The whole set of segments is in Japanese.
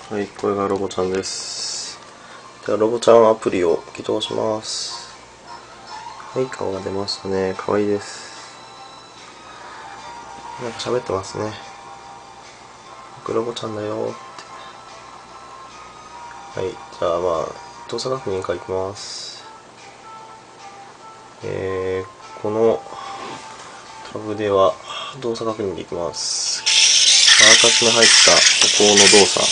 はい、これがロボちゃんです。では、ロボちゃんアプリを起動します。はい、顔が出ましたね。かわいいです。なんか喋ってますね。僕ロボちゃんだよって。はい、じゃあ動作確認からいきます。このタブでは動作確認できます。あらかじめ入った歩行の動作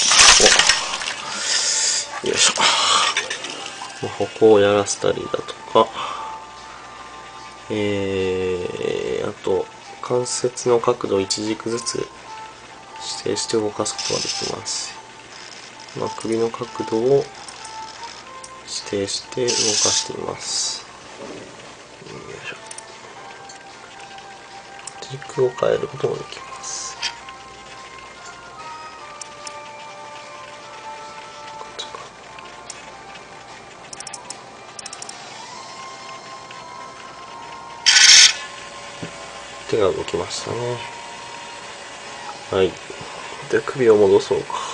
を、よいしょ。歩行をやらせたりだとか、あと関節の角度を1軸ずつ指定して動かすことができます。首の角度を指定して動かしています。よいしょ。軸を変えることもできます。こっちか。手が動きましたね。はい。で、首を戻そうか。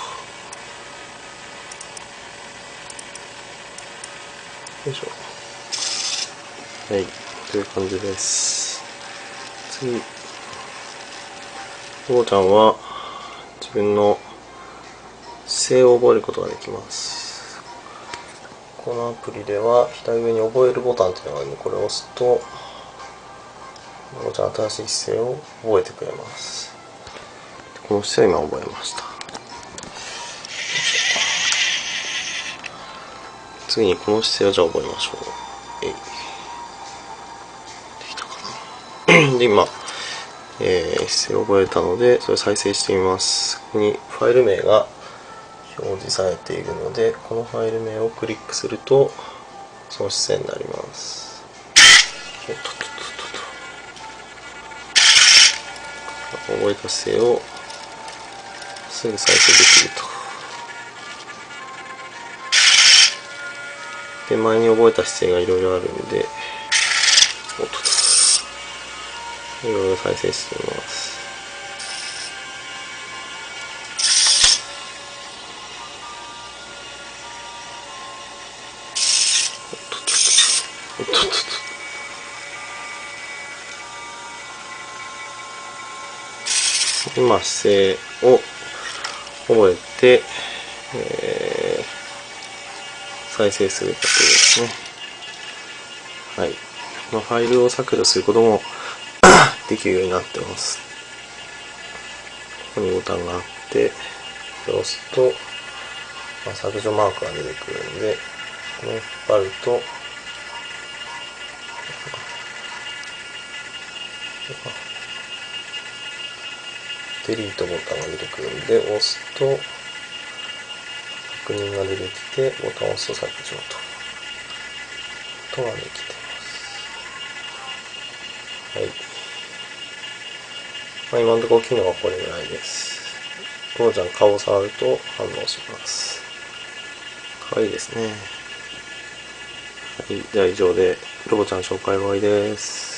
よいしょ。はい。という感じです。次。ロボちゃんは自分の姿勢を覚えることができます。このアプリでは左上に覚えるボタンというのがあるので、これを押すとロボちゃん新しい姿勢を覚えてくれます。この姿勢を今覚えました。次にこの姿勢をじゃあ覚えましょう。できたかな。で今、姿勢を覚えたのでそれを再生してみます。ここにファイル名が表示されているので、このファイル名をクリックするとその姿勢になります。覚えた姿勢をすぐ再生できると。で、前に覚えた姿勢がいろいろあるんで、いろいろ再生してみます。今姿勢を覚えて、再生するだけですね。はい。ファイルを削除することもできるようになってます。ここにボタンがあって、これを押すと、削除マークが出てくるんで、これを引っ張ると、デリートボタンが出てくるんで、押すと確認が出てきて、ボタンを押すと削除とができてます。はい。今のところ機能はこれぐらいです。ロボちゃん顔を触ると反応します。かわいいですね。はい。では以上でロボちゃん紹介終わりです。